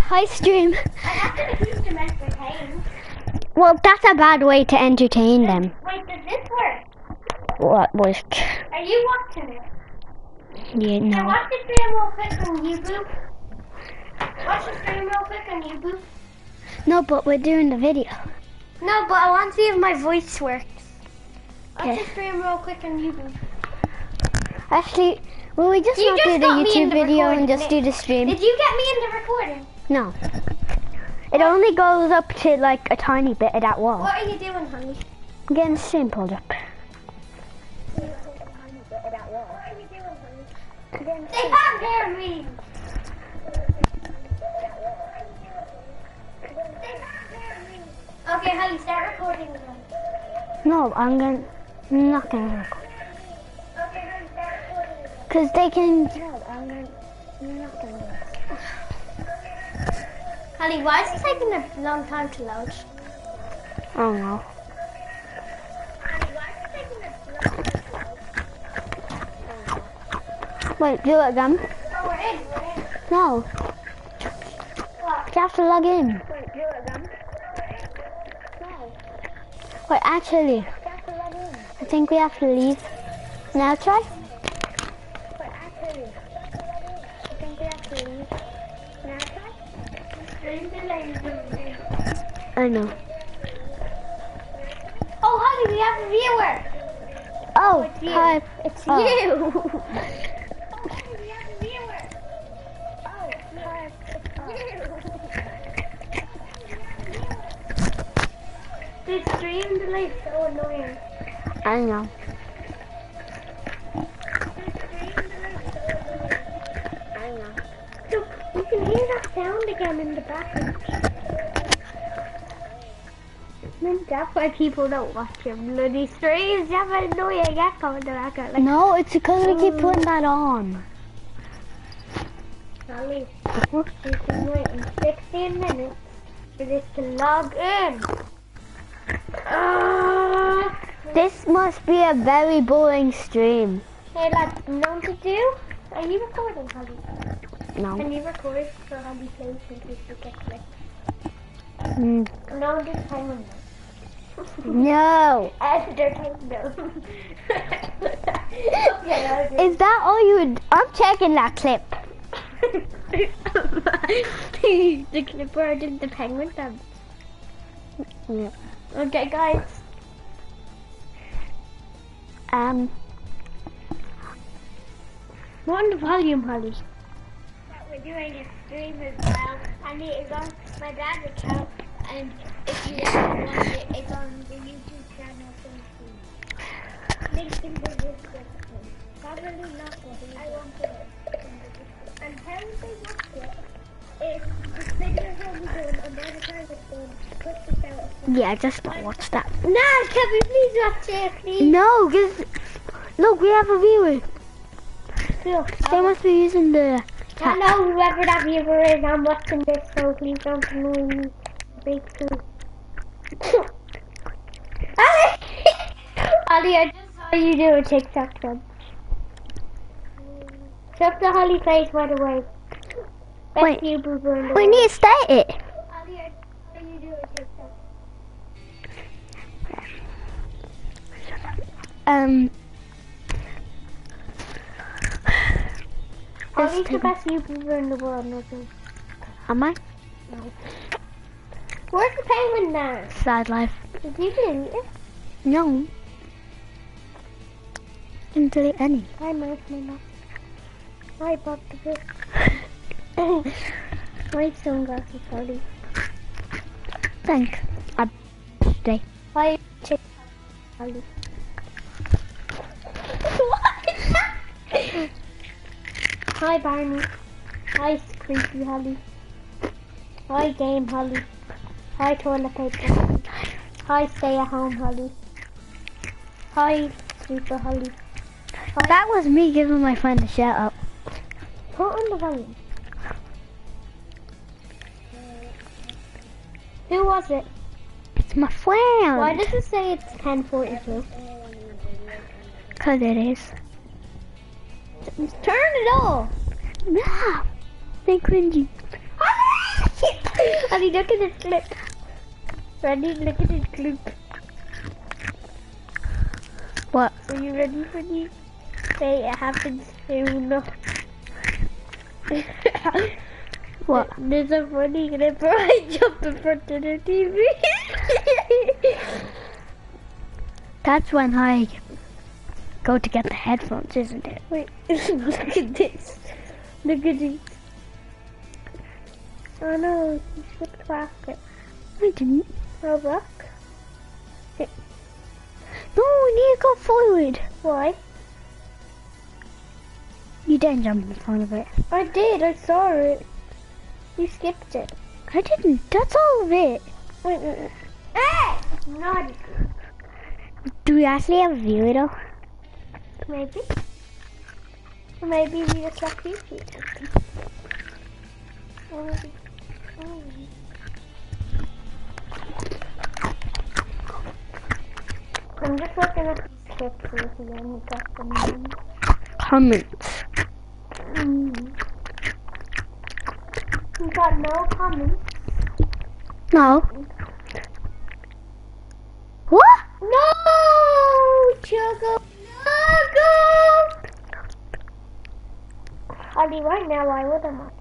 Hi, stream. I have to keep them entertained. Well, that's a bad way to entertain them. Wait, does this work? What work? Are you watching it? Yeah, Now no. watch the stream real quick on YouTube. Watch the stream real quick on YouTube. No, but we're doing the video. No, but I want to see if my voice works. Watch Okay. the stream real quick on YouTube. Actually, will we just You not just do the got me in YouTube the video recording, and just Nick. do the stream? Did you get me in the recording? No. It only goes up to like a tiny bit of that wall. What are you doing, honey? I'm getting the stream pulled up. What are you doing, honey? They can't hear me. Okay, honey, start recording again. No, I'm not gonna record. Okay, honey, start recording again. Cause they can. Honey, why is it taking a long time to load? Oh no. Honey, why is it taking a long time to load? Wait, do it again. Oh, we're in. No, What? you have to log in. Wait, do it again. No, Wait, actually, you have to log in. I think we have to leave. Now try. But actually, I think we have to leave. Now try. I know. Oh, honey, we have a viewer. Oh, It's you. hi. It's Oh. you. Oh, honey, we have a viewer. Oh, hi. This stream delay is so annoying. I know. I know. Look, you can hear that sound again in the background. Maybe that's why people don't watch your bloody streams. You have an annoying echo in the background. Like, No, it's because we keep putting that on. Sally, we've been waiting 16 minutes for this to log in. This must be a very boring stream. Hey lads, know to do? Are you recording, Holly? No. Can you record so Holly plays in case you get clicked? Mm, No, this time no. entertain them. Okay, Is that all you would? I'm checking that clip. the clip where I did the penguin dance. Yeah. Okay, guys. What on the volume, Holly? We're doing a stream as well, and it is on my dad's account. And if you ever watch it, it's on the YouTube channel. Link in the description. Probably not what I won't put it. And how would they watch it? If the videos will be done and by the time it's done, put this out. Yeah, just watch that. No, can we please watch it, please? No, cause look, we have a viewer. Look, They must be using the I chat. know whoever that viewer is, I'm watching this, so please don't annoy me. Big food. Ali, I just saw you do a TikTok then. Shut the Holly face, by the way. Best Wait. YouTuber in the We world. need to start it. Ali, I just saw you do a TikTok. Holly's the best YouTuber in the world, nothing. Am I? No. Where's the penguin now? Sad life. Did you delete it? No. Didn't delete any. I might not. I bought the book. My sunglasses, Holly. Thanks. Stay. Hi, chick. Holly. Hi, Barney. Hi, Creepy Holly. Hi, Game Holly. Hi, Toilet Paper. Hi, Stay at Home Holly. Hi, Super Holly. That was me giving my friend a shout out. Put on the volume. Who was it? It's my friend. Why does it say it's 10:42? Cause it is. Turn it off. No. They cringy. Holly, look at this clip. Ready? Look at this clip. What? Are you ready for this? Say it happens soon. What? There's a funny clip where I jump in front of the TV. That's when I go to get the headphones, isn't it? Wait, look at this. Look at this. Oh no, you skipped past it. I didn't. Oh, look. No, we need to go forward. Why? You didn't jump in front of it. I did, I saw it. You skipped it. I didn't. That's all of it. Wait. Hey! Naughty. Do we actually have a viewer though? Maybe. Or maybe we just left YouTube. I'm just looking at these pictures again. We got them. Comments. We got no comments. No. What? No! Choco! No! Holly, right now I would have